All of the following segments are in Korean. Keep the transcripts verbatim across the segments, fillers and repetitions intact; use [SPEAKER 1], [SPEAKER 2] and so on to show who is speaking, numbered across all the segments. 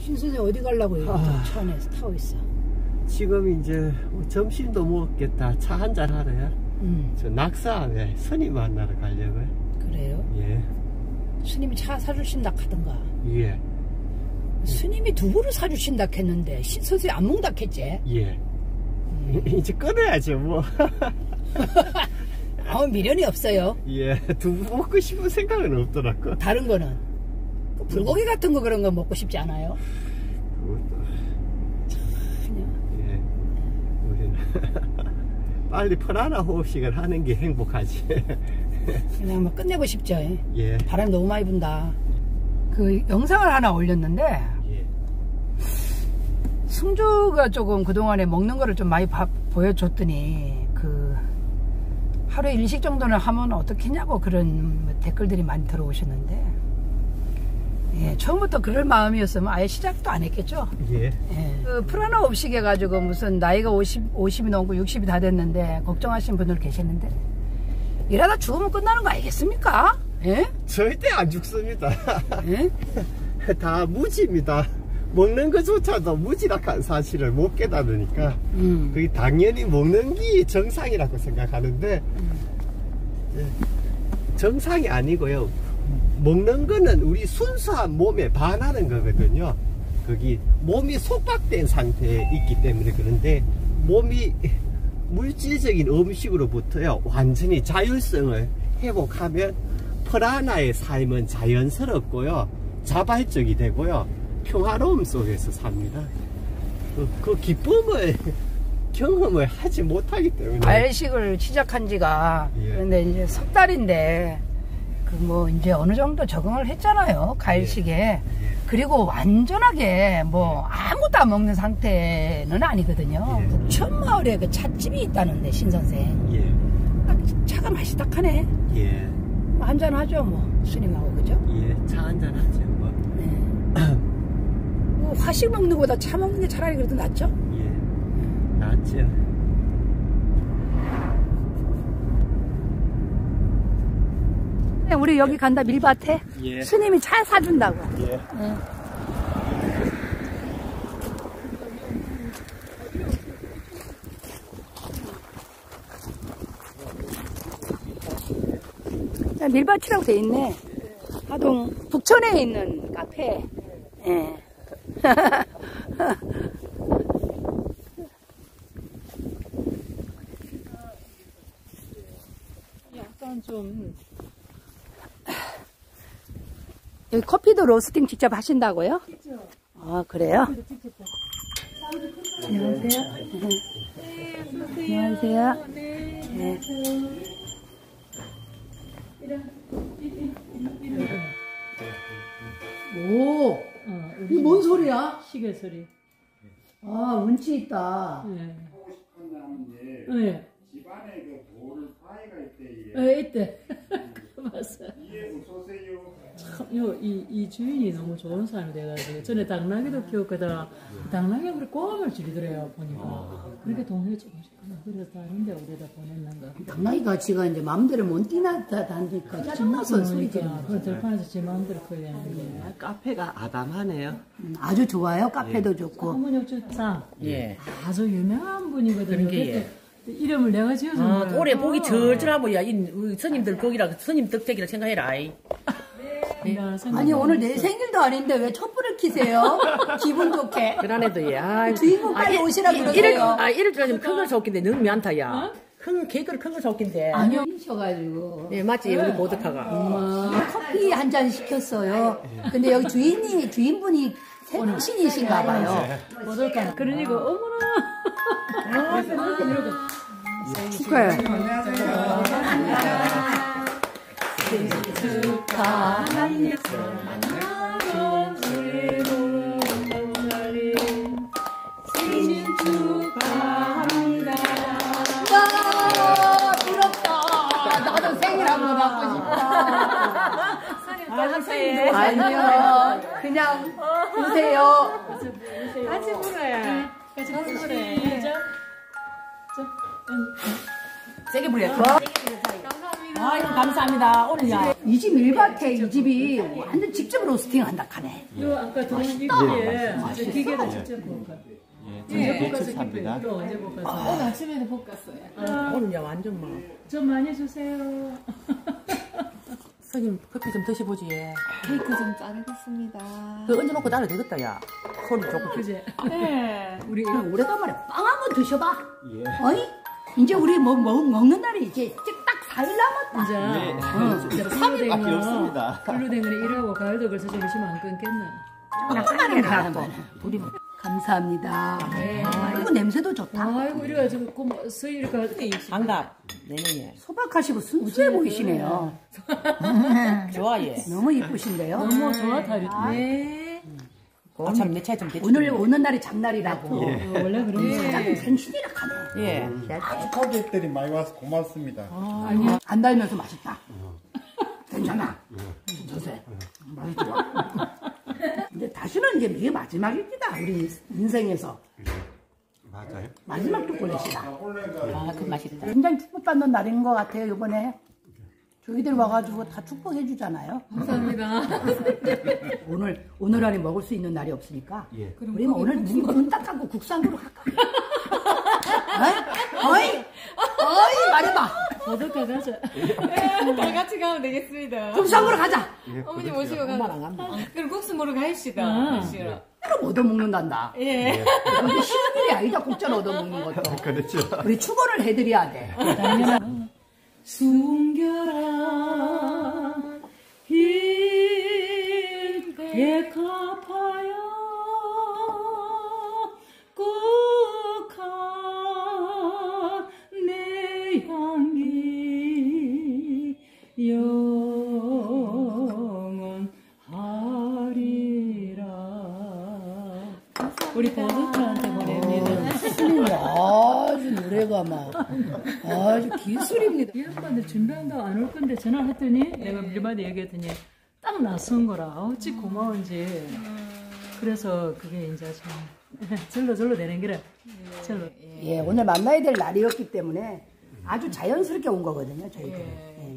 [SPEAKER 1] 신 선생 어디 가려고 아, 차 안에서 타고 있어?
[SPEAKER 2] 지금 이제 점심도 먹었겠다. 차 한잔 하러요. 음. 저 낙사암에 스님 만나러 가려고요.
[SPEAKER 1] 그래요?
[SPEAKER 2] 예.
[SPEAKER 1] 스님이 차 사주신다 하던가.
[SPEAKER 2] 예.
[SPEAKER 1] 스님이 두부를 사주신다 했는데 신 선생 안 먹는다 했지?
[SPEAKER 2] 예. 음. 이제 끊어야죠 뭐.
[SPEAKER 1] 아무 미련이 없어요.
[SPEAKER 2] 예. 두부 먹고 싶은 생각은 없더라고.
[SPEAKER 1] 다른 거는 그 불고기 같은 거 그런 거 먹고 싶지 않아요?
[SPEAKER 2] 그것도 예. 우리는 빨리 편안한 호흡식을 하는 게 행복하지.
[SPEAKER 1] 그냥 뭐 끝내고 싶죠.
[SPEAKER 2] 예.
[SPEAKER 1] 바람이 너무 많이 분다. 그 영상을 하나 올렸는데
[SPEAKER 2] 예.
[SPEAKER 1] 승주가 조금 그동안에 먹는 거를 좀 많이 바, 보여줬더니 그 하루에 일식 정도는 하면 어떻겠냐고 그런 댓글들이 많이 들어오셨는데, 예, 처음부터 그럴 마음이었으면 아예 시작도 안 했겠죠.
[SPEAKER 2] 예.
[SPEAKER 1] 예. 그 프라나 업식 해가지고 무슨 나이가 오십, 오십이 넘고 육십이 다 됐는데 걱정하시는 분들 계셨는데 이러다 죽으면 끝나는 거 아니겠습니까? 예?
[SPEAKER 2] 절대 안 죽습니다.
[SPEAKER 1] 예?
[SPEAKER 2] 다 무지입니다. 먹는 것조차도 무지락한 사실을 못 깨달으니까 음. 그게 당연히 먹는 게 정상이라고 생각하는데 음. 예. 정상이 아니고요. 먹는 거는 우리 순수한 몸에 반하는 거거든요. 거기 몸이 속박된 상태에 있기 때문에. 그런데 몸이 물질적인 음식으로부터요 완전히 자율성을 회복하면 프라나의 삶은 자연스럽고요 자발적이 되고요 평화로움 속에서 삽니다. 그, 그 기쁨을 경험을 하지 못하기 때문에.
[SPEAKER 1] 알식을 시작한 지가 예. 그런데 이제 석 달인데 그 뭐 이제 어느 정도 적응을 했잖아요 가일식에. 예. 예. 그리고 완전하게 뭐 아무것도 안 먹는 상태는 아니거든요. 예. 북천마을에 그 찻집이 있다는데 신선생.
[SPEAKER 2] 예.
[SPEAKER 1] 딱 차가 맛있다하네.
[SPEAKER 2] 예.
[SPEAKER 1] 한잔 하죠 뭐 스님하고 그죠?
[SPEAKER 2] 예, 차 한잔 하죠 뭐.
[SPEAKER 1] 네. 뭐 화식 먹는 것보다 차 먹는 게 차라리 그래도 낫죠?
[SPEAKER 2] 예, 낫죠.
[SPEAKER 1] 우리 여기 간다 밀밭에.
[SPEAKER 2] 예.
[SPEAKER 1] 스님이 차 사준다고.
[SPEAKER 2] 예.
[SPEAKER 1] 예. 밀밭이라고 돼 있네. 하동 북천에 있는 카페. 예.
[SPEAKER 3] 약간 좀
[SPEAKER 1] 여기 커피도 로스팅 직접 하신다고요?
[SPEAKER 3] 직접.
[SPEAKER 1] 아 그래요?
[SPEAKER 3] 직접.
[SPEAKER 1] 안녕하세요.
[SPEAKER 3] 네,
[SPEAKER 1] 안녕하세요.
[SPEAKER 3] 네.
[SPEAKER 1] 네. 오,
[SPEAKER 3] 어,
[SPEAKER 1] 이게 뭔 소리야?
[SPEAKER 3] 시계 소리.
[SPEAKER 1] 아, 운치 있다.
[SPEAKER 3] 네.
[SPEAKER 4] 하고 싶은 사람인데
[SPEAKER 3] 네.
[SPEAKER 4] 집안에 그 돌 사이가 있대.
[SPEAKER 3] 네, 이때. 맞아.
[SPEAKER 4] 이해 없으세요?
[SPEAKER 3] 참, 요, 이, 이 주인이 너무 좋은 사람이 돼가지고, 전에 당나귀도 키웠거든. 당나귀가 그렇게 꽁을 지르더래요, 보니까. 그렇게 동네 주고 싶구나. 그래서 다른데 어디다 보냈는가.
[SPEAKER 1] 당나귀가 지가 이제 마음대로 못 뛰나다 다니까 짜증나서 소리 지르는
[SPEAKER 3] 그 들판에서 지 마음대로 걸리는
[SPEAKER 2] 아, 카페가 아담하네요.
[SPEAKER 1] 음, 아주 좋아요. 카페도
[SPEAKER 2] 예.
[SPEAKER 1] 좋고.
[SPEAKER 3] 어머니 어쩌다.
[SPEAKER 5] 예.
[SPEAKER 3] 아주 유명한 분이거든요.
[SPEAKER 5] 그런 게 예.
[SPEAKER 3] 이름을 내가 지어준
[SPEAKER 5] 아,
[SPEAKER 3] 거예요.
[SPEAKER 5] 올해 보기 절절하고, 야, 이, 우리 스님들 거기라, 스님 덕택이라 생각해라, 아이.
[SPEAKER 3] 네.
[SPEAKER 1] 아니, 오늘 내 생일도 아닌데 왜 촛불을 키세요? 기분 좋게.
[SPEAKER 5] 그러네도, 예. 아,
[SPEAKER 1] 주인공 빨리 오시라
[SPEAKER 5] 이럴,
[SPEAKER 1] 그러세요.
[SPEAKER 5] 아, 이럴 줄 알았으면 큰 걸 사올긴데, 너무 많다, 야. 큰, 케이크를 큰 걸 사올긴데.
[SPEAKER 1] 아니요. 셔가지고.
[SPEAKER 5] 예, 맞지, 우리 보드카가.
[SPEAKER 1] 엄마, 커피 한 잔 시켰어요. 근데 여기 주인이, 주인분이 새신이신가 봐요.
[SPEAKER 3] 보들까. 그러니까, 어머나.
[SPEAKER 1] 축하해.
[SPEAKER 3] 생일 축하합니다. 생일 축하합니다.
[SPEAKER 1] 와, 부럽다. 나도 생일 한번 하고 싶다. 아니요. 그냥 보세요.
[SPEAKER 3] 같이 불어야. 같이 불어야.
[SPEAKER 5] 세게 불려.
[SPEAKER 1] 뭐?
[SPEAKER 5] 아이고, 감사합니다. 오늘 야.
[SPEAKER 1] 이 집 밀밭에 이 집이 완전 직접 로스팅 한다 카네.
[SPEAKER 3] 요 아까 들어온 이기에 진짜 기계로 직접 볶아.
[SPEAKER 2] 예, 볶았습니다.
[SPEAKER 3] 이거 언제 볶았어?
[SPEAKER 6] 오늘 아침에도 볶았어요.
[SPEAKER 5] 오늘 야, 완전 뭐.
[SPEAKER 3] 좀 많이 주세요.
[SPEAKER 5] 선생님, 커피 좀 드셔보지.
[SPEAKER 6] 케이크 좀 자르겠습니다.
[SPEAKER 5] 그 얹어놓고 나를 되겠다, 야. 손이 조금.
[SPEAKER 3] 그지?
[SPEAKER 6] 네.
[SPEAKER 3] 우리
[SPEAKER 1] 오래간만에 빵 한번 드셔봐. 어이? 이제 우리 뭐, 뭐 먹는 날이 이제 딱 사 일 남았다.
[SPEAKER 3] 이제
[SPEAKER 2] 네.
[SPEAKER 3] 글루댕은
[SPEAKER 2] 없습니다.
[SPEAKER 3] 글루댕은 일하고 가을도 벌써 좀 있으면 안 끊겠나?
[SPEAKER 1] 약간하게 가는 우리 감사합니다. 네. 이거 냄새도 좋다.
[SPEAKER 3] 아이고 이래가지고 그 서희 이렇게
[SPEAKER 5] 반갑. 내년에.
[SPEAKER 1] 소박하시고 순수해 보이시네요.
[SPEAKER 5] 좋아, 얘.
[SPEAKER 1] 너무 이쁘신데요.
[SPEAKER 3] 너무 좋아 다리.
[SPEAKER 6] 네.
[SPEAKER 5] 아, 참, 내 차에 좀 대충.
[SPEAKER 1] 오늘 오는 날이 잡날이라고.
[SPEAKER 3] 어, 원래 그런 거.
[SPEAKER 1] 사장님 생신이라 하네.
[SPEAKER 5] 예.
[SPEAKER 4] 고객들이 많이 와서 고맙습니다.
[SPEAKER 3] 아니
[SPEAKER 1] 안 달면서 맛있다. 괜찮아. 드세요. 맛이 좋아. 이제 다시는 이제 이게 마지막입니다. 우리 인생에서.
[SPEAKER 2] 맞아요.
[SPEAKER 1] 마지막 초콜릿이다.
[SPEAKER 5] 아, 그 맛있다.
[SPEAKER 1] 굉장히 축복받는 날인 것 같아요. 이번에 저희들 와가지고 다 축복해 주잖아요.
[SPEAKER 6] 감사합니다.
[SPEAKER 1] 오늘 오늘 안에 먹을 수 있는 날이 없으니까.
[SPEAKER 2] 예.
[SPEAKER 1] 우리 오늘 눈 딱 감고 국산으로 할까? 어이? 어이? 어이? 말해봐.
[SPEAKER 3] 버덕가 가자.
[SPEAKER 6] 다 같이 가면 되겠습니다.
[SPEAKER 1] 국산으로 가자.
[SPEAKER 6] 어머니 모시고
[SPEAKER 5] 엄마랑
[SPEAKER 6] 가면.
[SPEAKER 5] 간다.
[SPEAKER 6] 그럼 국수 먹으러 가십시다.
[SPEAKER 3] 아.
[SPEAKER 6] 싫어.
[SPEAKER 1] 그럼 얻어먹는단다.
[SPEAKER 6] 예.
[SPEAKER 1] 그게 쉬운 일이 아니다. 국자를 얻어먹는 것도.
[SPEAKER 2] 그렇죠.
[SPEAKER 1] 우리 축원을 해드려야 돼.
[SPEAKER 3] 당연한. 숨겨라 흰 백합하여 꼭한 내 향기 영원하리라. 우리 버드카한테 보냅니다.
[SPEAKER 1] 아주 노래가 막 아주 기술입니다.
[SPEAKER 3] 이 양반들 준비한다고 안 올 건데 전화를 했더니 내가 밀마디 얘기했더니 딱 낯선 거라 어찌 고마운지. 그래서 그게 이제 좀 절로 절로 되는 기라. 절로.
[SPEAKER 1] 예, 오늘 만나야 될 날이었기 때문에 아주 자연스럽게 온 거거든요, 저희들. 예.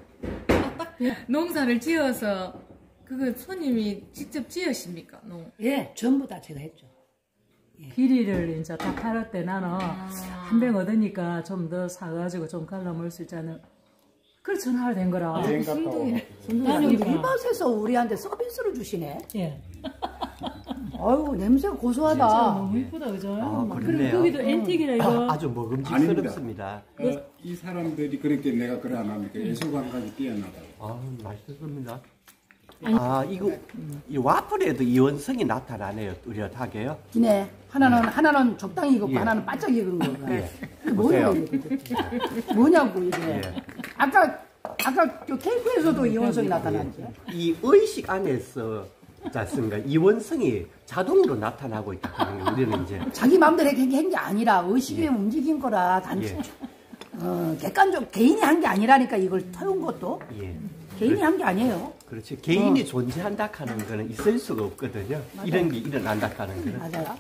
[SPEAKER 6] 농사를 지어서 그거 손님이 직접 지으십니까? 농.
[SPEAKER 1] 예, 전부 다 제가 했죠.
[SPEAKER 3] 비리를 이제 다 팔을 때 나는 한 병 얻으니까 좀 더 사가지고 좀 갈라 먹을 수 있잖아. 그래서 전화가 된 거라.
[SPEAKER 4] 여행 갔다 오고.
[SPEAKER 1] 아니, 밀밭에서 우리한테 서비스로 주시네.
[SPEAKER 3] 예.
[SPEAKER 1] 아유, 냄새가 고소하다.
[SPEAKER 3] 진짜 너무 이쁘다, 그죠?
[SPEAKER 2] 아,
[SPEAKER 3] 그리고
[SPEAKER 2] 그렇네요.
[SPEAKER 3] 거기도 앤틱이라 이거.
[SPEAKER 2] 아주 먹음직스럽습니다.
[SPEAKER 4] 어, 이 사람들이 그렇게 내가 그래 안 합니까? 예술감까지 뛰어나다.
[SPEAKER 2] 아, 맛있습니다. 아, 이거 이 와플에도 이원성이 나타나네요. 뚜렷하게요.
[SPEAKER 1] 기네. 하나는, 하나는 적당히 익었고,
[SPEAKER 2] 예.
[SPEAKER 1] 하나는 바짝 익은 거가.
[SPEAKER 2] 예.
[SPEAKER 1] 이게 뭐냐고,
[SPEAKER 2] 보세요.
[SPEAKER 1] 이게 도대체. 뭐냐고, 이게.
[SPEAKER 2] 예.
[SPEAKER 1] 아까, 아까 저 케이크에서도 이원성이 나타났지.
[SPEAKER 2] 이 의식 안에서 자습니까 이원성이 자동으로 나타나고 있다 하는 게 우리는 이제
[SPEAKER 1] 자기 마음대로 한 게 아니라 의식이
[SPEAKER 2] 예.
[SPEAKER 1] 움직인 거라 단지
[SPEAKER 2] 예.
[SPEAKER 1] 어, 객관적 개인이 한 게 아니라니까 이걸 태운 것도
[SPEAKER 2] 예.
[SPEAKER 1] 개인이 한 게 아니에요.
[SPEAKER 2] 그렇지. 개인이
[SPEAKER 1] 어.
[SPEAKER 2] 존재한다 하는 거는 있을 수가 없거든요. 이런 게 일어난다 하는 거는.
[SPEAKER 1] 맞아요.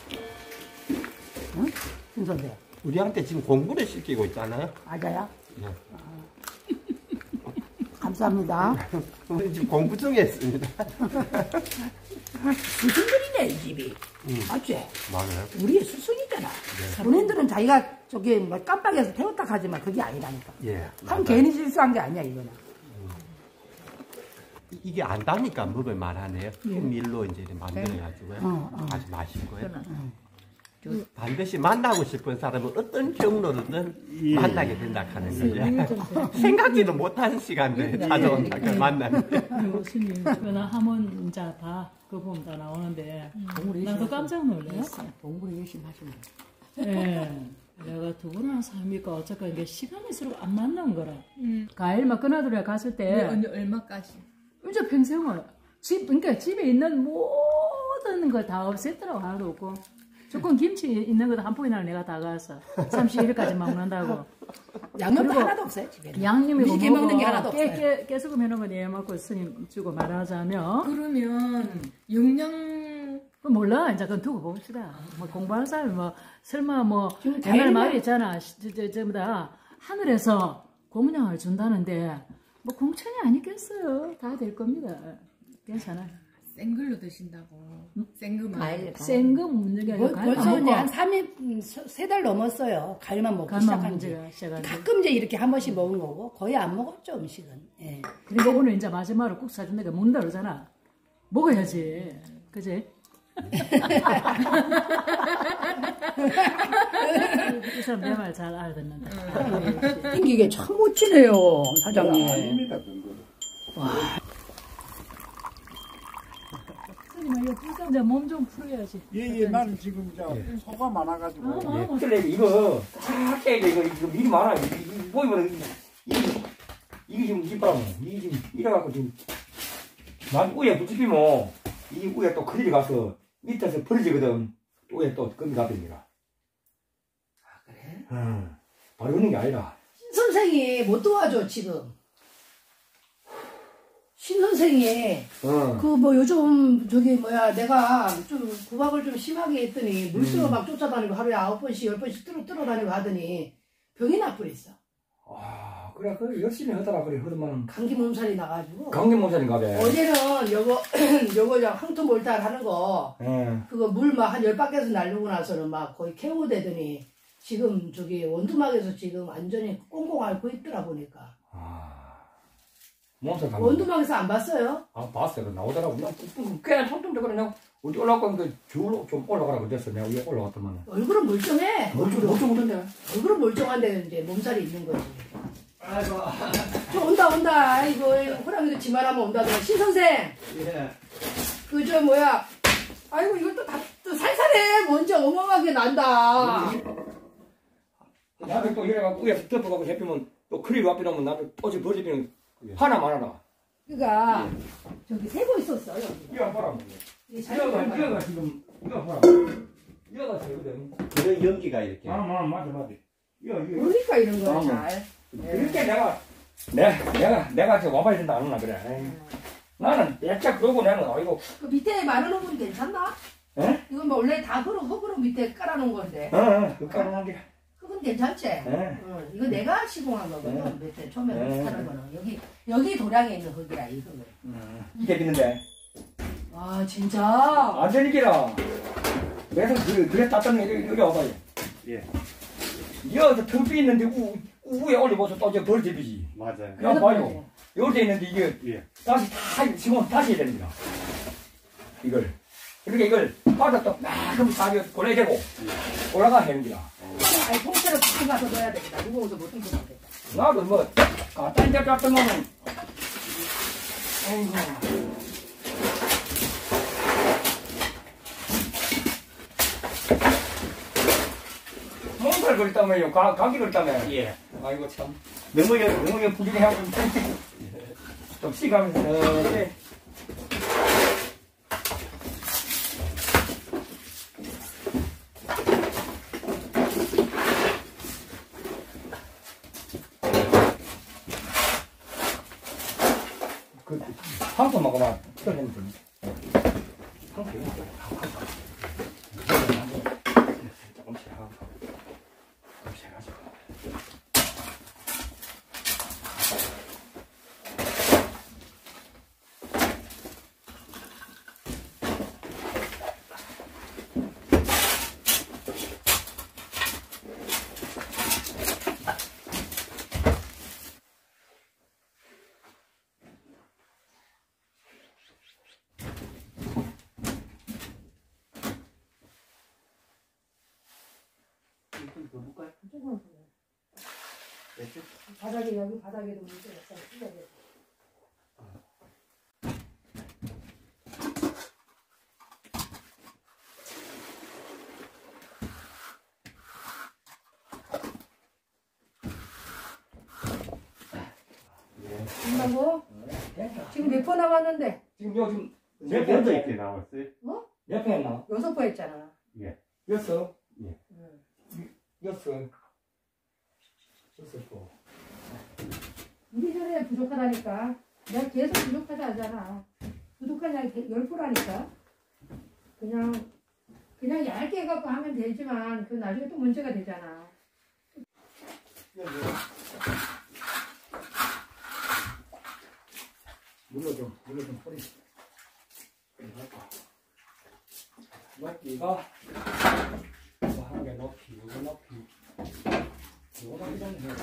[SPEAKER 1] 응? 김 선생.
[SPEAKER 2] 우리한테 지금 공부를 시키고 있잖아요.
[SPEAKER 1] 맞아요.
[SPEAKER 2] 예.
[SPEAKER 1] 감사합니다.
[SPEAKER 2] 우리 지금 공부 중에 있습니다.
[SPEAKER 1] 스승들이네 이 집이.
[SPEAKER 2] 음.
[SPEAKER 1] 맞지?
[SPEAKER 2] 맞아요.
[SPEAKER 1] 우리의 스승이잖아. 본인들은 자기가 저기 뭐 깜빡해서 태웠다 하지만 그게 아니라니까.
[SPEAKER 2] 예.
[SPEAKER 1] 한
[SPEAKER 2] 맞아요.
[SPEAKER 1] 괜히 실수한 게 아니야 이거는.
[SPEAKER 2] 이- 이게 안 다니까 먹을 만하네요. 밀로 이제 만들어가지고요.
[SPEAKER 1] 어, 어.
[SPEAKER 2] 아주 맛있고요. 반드시 만나고 싶은 사람은 어떤 경로로든 만나게 된다 하는 거죠. 생각지도 못한 시간대에 찾아온다. 그 만나는.
[SPEAKER 3] 교수님 전화 하면 이제 다 그거 보면 다 나오는데 나도 깜짝 놀래요.
[SPEAKER 1] 공부를 열심히 하시는
[SPEAKER 3] 예. 내가 두 분이나 삶이니까 어쨌건 이게 시간이 서로 안 맞는 거라.
[SPEAKER 6] 음.
[SPEAKER 3] 과일만 끊어들여 갔을 때
[SPEAKER 6] 네, 언니 얼마까지?
[SPEAKER 3] 이제 평생을 집 그러니까 집에 있는 모든 걸 다 없앴더라고. 하나도 없고 조금 김치 있는 것도 한 포기나 내가 다 가서 삼십일까지 먹는다고.
[SPEAKER 1] 양념도
[SPEAKER 3] 그리고
[SPEAKER 1] 하나도 없어요 집에는.
[SPEAKER 3] 양념이고
[SPEAKER 1] 우리 게 먹는 게 하나도
[SPEAKER 3] 깨,
[SPEAKER 1] 없어요.
[SPEAKER 3] 깨, 깨소금 해놓은 거 내가 먹고 스님 주고 말하자면
[SPEAKER 6] 그러면 영양
[SPEAKER 3] 그 몰라 이제 그건 두고 봅시다. 뭐 공부하는 사람이 뭐 설마 뭐
[SPEAKER 1] 지금
[SPEAKER 3] 옛날
[SPEAKER 1] 과일만-
[SPEAKER 3] 말이 있잖아. 시- 저, 저, 전부 다 하늘에서 공양을 준다는데 뭐 공천이 아니겠어요. 다 될 겁니다. 괜찮아요.
[SPEAKER 6] 생글로 드신다고. 생그만.
[SPEAKER 3] 생거 먹는 게 아니라
[SPEAKER 1] 벌써 이제 한 삼 일, 세 달 넘었어요. 과일만 먹기
[SPEAKER 3] 갈만
[SPEAKER 1] 시작한 지.
[SPEAKER 3] 문제가 시작한 지.
[SPEAKER 1] 가끔 이제 이렇게 한 번씩 먹은 거고 거의 안 먹었죠 음식은. 예.
[SPEAKER 3] 그리고 오늘 이제 마지막으로 국 사준다니까 먹는다 그러잖아. 먹어야지. 그지? 이 사람 내 말 잘 알아듣는다.
[SPEAKER 1] 땡기게 참 멋지네요 사장님.
[SPEAKER 4] 아닙니다, 그건.
[SPEAKER 3] 이제 몸 좀 풀어야지.
[SPEAKER 4] 예, 예, 나는 지금 저 소가 많아가지고.
[SPEAKER 3] 어, 어,
[SPEAKER 7] 그래 이거 쫙 해야 돼. 이거 이거 미리 말아. 이거 보이면 이게 이게 지금 이빨 이게 지금 이래갖고 지금 난 우에 붙이면 이 우에 또 큰일이 가서 밑에서 벌어지거든. 우에 또 금이 가버립니다.
[SPEAKER 1] 아 그래?
[SPEAKER 7] 응. 바로 오는 게 아니라.
[SPEAKER 1] 신 선생이 못 도와줘 지금. 신 선생이
[SPEAKER 7] 어.
[SPEAKER 1] 그 뭐 요즘 저기 뭐야 내가 좀 구박을 좀 심하게 했더니 물쓰러
[SPEAKER 7] 음.
[SPEAKER 1] 막 쫓아다니고 하루에 아홉 번씩 열 번씩 뚫어 뚫어 다니고 하더니 병이 나버렸어.
[SPEAKER 7] 아 그래 그 열심히 하더라 그래 하더만
[SPEAKER 1] 감기 몸살이 나가지고.
[SPEAKER 7] 강경 몸살인가 봐.
[SPEAKER 1] 어제는 요거 요거 저 항토 몰탈 하는 거
[SPEAKER 7] 예.
[SPEAKER 1] 그거 물 막 한 열 바퀴에서 날리고 나서는 막 거의 케오되더니 지금 저기 원두막에서 지금 완전히 꽁꽁 앓고 있더라 보니까.
[SPEAKER 7] 아 몸살 강.
[SPEAKER 1] 원두막에서 안 봤어요?
[SPEAKER 7] 아 봤어요. 그 나오더라고. 그냥 그냥 손톱도 그냥 어디 올라가면 그 줄로 좀 올라가라고 됐어. 내가 위에 올라갔더만.
[SPEAKER 1] 얼굴은 멀쩡해.
[SPEAKER 7] 멀쩡 멀쩡하던데.
[SPEAKER 1] 얼굴은 멀쩡한데 이제 몸살이 있는 거지.
[SPEAKER 7] 아이고.
[SPEAKER 1] 저 온다 온다. 이거 호랑이도 지말하면 온다더라. 신 선생.
[SPEAKER 2] 예.
[SPEAKER 1] 그 저 뭐야. 아이고 이거 또 다 또 살살해. 먼저 어마어마하게 난다.
[SPEAKER 7] 나도 또 이래갖고 위에서 덮어가고 해피면 또 그리 와피라면 나도 어제 버리면 하나 말아라.
[SPEAKER 1] 그니까 저기 세고 있었어 여기.
[SPEAKER 7] 이거 봐라.
[SPEAKER 1] 이게 잘
[SPEAKER 7] 이거가
[SPEAKER 1] 보이는
[SPEAKER 7] 이거가
[SPEAKER 1] 거야.
[SPEAKER 7] 지금 이거 봐라. 이거가 세거든.
[SPEAKER 2] 그런 연기가 이렇게.
[SPEAKER 7] 아, 아 맞아 맞아. 이거 이거.
[SPEAKER 1] 그러니까 이런 거야
[SPEAKER 7] 어.
[SPEAKER 1] 잘.
[SPEAKER 7] 이렇게 내가 내 내가 내가 저 와봐야 된다 안 하나 그래. 에이. 나는 대체 그러고 나는 아이고.
[SPEAKER 1] 그 밑에 마르는 건 괜찮나?
[SPEAKER 7] 에?
[SPEAKER 1] 이건 뭐 원래 다 흙으로 흙으로 밑에 깔아놓은 건데.
[SPEAKER 7] 어, 어, 그 까놓은 게.
[SPEAKER 1] 그건 괜찮지?
[SPEAKER 7] 에.
[SPEAKER 1] 응, 이거 내가 시공한 거거든.
[SPEAKER 7] 네.
[SPEAKER 1] 밑에 처음에
[SPEAKER 7] 네.
[SPEAKER 1] 하는 거는 여기 여기 도량에 있는 흙이야 이 흙을.
[SPEAKER 7] 음, 이게 있는데.
[SPEAKER 1] 아 진짜.
[SPEAKER 7] 완전히 길어. 그래서 그 그래 땄더니 여기 여기 와봐요.
[SPEAKER 4] 예,
[SPEAKER 7] 여기서 턱비 있는데 우 우에 올려봐서 또 이제 벌 집이지.
[SPEAKER 4] 맞아요.
[SPEAKER 7] 그냥 봐요. 여기 있는데 이게
[SPEAKER 4] 예.
[SPEAKER 7] 다시 다 지금 다시 해야 됩니다. 이걸. 그러니까 이걸 빠져 또막 그럼 다시 골라야 되고 올라가 해야 됩니다.
[SPEAKER 1] 아니 통째로 붙여 가서 넣어야 되겠다. 무거워서 못 통째로 되겠다.
[SPEAKER 7] 나도 뭐 갖다 이제 잡더만은 아이고. 몸살 걸렸다며요. 가, 감기 걸렸다며.
[SPEAKER 2] 예.
[SPEAKER 7] 아이고 참. 너무 여- 너무 여- 부지런하고 좀 쉬가면서 네. 그 황토 먹어봐. 떨리면 좀. 황토 이거 조금씩 하고 조금씩 해가지고.
[SPEAKER 1] 바닥에 여기 바닥에도 물좀 있어. 끝나고 지금 몇 번 남았는데?
[SPEAKER 7] 지금 요즘
[SPEAKER 4] 몇 번도 이렇게 나왔어요?
[SPEAKER 7] 몇 번 했나?
[SPEAKER 1] 여섯 번 했잖아.
[SPEAKER 7] 였어?
[SPEAKER 4] 예.
[SPEAKER 7] 였어. 였어 또.
[SPEAKER 1] 우리 전에 부족하다니까. 내가 계속 부족하지 않잖아. 부족한 양이 열 프로라니까. 그냥 그냥 얇게 해갖고 하면 되지만 그 나중에 또 문제가 되잖아.
[SPEAKER 7] 물로 좀, 물로 좀 뿌리. 높이가, 이거 한 개 높이, 이거 높이. 이거 높이 정도 해요.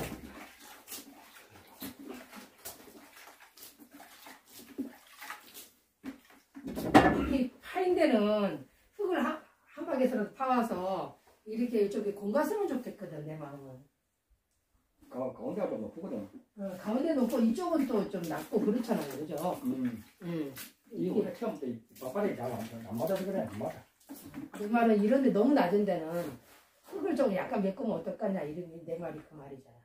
[SPEAKER 1] 이렇게 파인 데는 흙을 한, 한 바퀴에서 파와서 이렇게 이쪽에 공갔으면 좋겠거든, 내 마음은.
[SPEAKER 7] 가, 가운데가 좀 높거든.
[SPEAKER 1] 어, 가운데 높고 이쪽은 또 좀 낮고 그렇잖아요, 그죠?
[SPEAKER 7] 음.
[SPEAKER 1] 음.
[SPEAKER 7] 이거 원래 처음부터 빠빠리 잘안 안 맞아서 그래, 안 맞아.
[SPEAKER 1] 내 말은 이런데 너무 낮은 데는 흙을 좀 약간 메꾸면 어떨까냐, 이런 내 말이 그 말이잖아.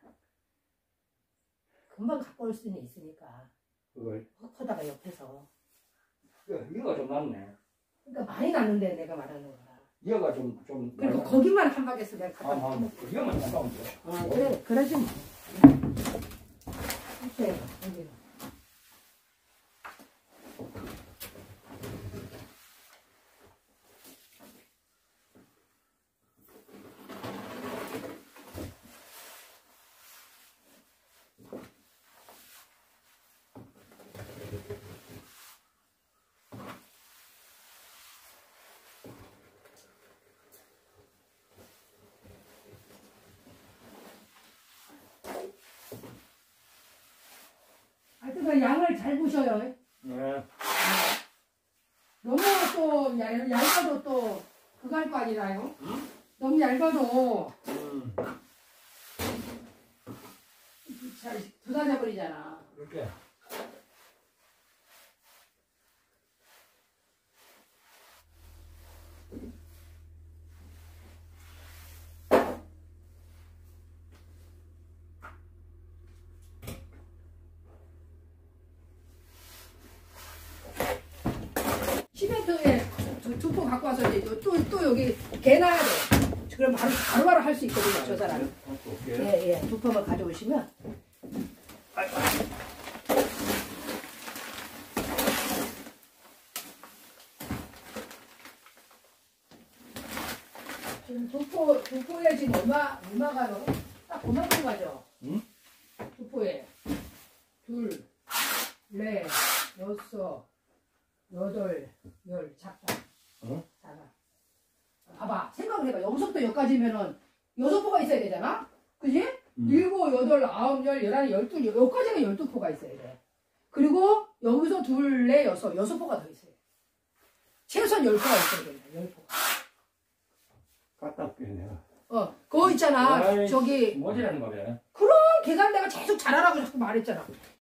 [SPEAKER 1] 금방 갖고 올 수는 있으니까.
[SPEAKER 7] 그걸.
[SPEAKER 1] 흙 퍼다가 옆에서.
[SPEAKER 7] 이거, 이거가 좀 낫네.
[SPEAKER 1] 그러니까 많이 났는데 내가 말하는 거야.
[SPEAKER 7] 이거가 좀, 좀.
[SPEAKER 1] 그리고
[SPEAKER 7] 많이
[SPEAKER 1] 거기만 한 바퀴에서 내가
[SPEAKER 7] 아,
[SPEAKER 1] 갖다
[SPEAKER 7] 아,
[SPEAKER 1] 놓고.
[SPEAKER 7] 이거만 잠깐만 줘.
[SPEAKER 1] 아, 그래, 그러지 뭐. 이렇게, 여기. 하여튼 그 양을 잘 보셔요.
[SPEAKER 7] 네.
[SPEAKER 1] 너무 또 얇, 얇아도 또 그거 할 거 아니라요? 너무 얇아도
[SPEAKER 7] 음.
[SPEAKER 1] 잘 부서져 버리잖아.
[SPEAKER 7] 이렇게.
[SPEAKER 1] 시멘트에 두포 갖고 와서 이제 또, 또 여기 개놔야 돼. 그럼 바로, 바로바로 할 수 있거든요, 저 사람은. 예, 예. 두포만 가져오시면. 지금 두포, 두포에 지금 얼마, 얼마가 너? 딱 그만큼 가죠?
[SPEAKER 7] 응?
[SPEAKER 1] 두포에. 둘, 넷, 여섯, 여덟, 열, 작다.
[SPEAKER 7] 어?
[SPEAKER 1] 작아. 봐봐, 생각을 해봐. 여기서부터 여기까지면은 여섯 포가 있어야 되잖아? 그지?
[SPEAKER 7] 음.
[SPEAKER 1] 일곱, 여덟, 아홉, 열, 열한, 열두, 여기까지가 열두 포가 있어야 돼. 그리고 여기서 둘, 넷, 여섯, 여섯 포가 더 있어야 돼. 최소한 열 포가 있어야 된다, 열 포가.
[SPEAKER 2] 갖다 올게 내가.
[SPEAKER 1] 어, 그거 있잖아.
[SPEAKER 7] 아이,
[SPEAKER 1] 저기,
[SPEAKER 7] 뭐지라는 거래.
[SPEAKER 1] 그럼 계산 내가 계속 잘하라고 자꾸 말했잖아.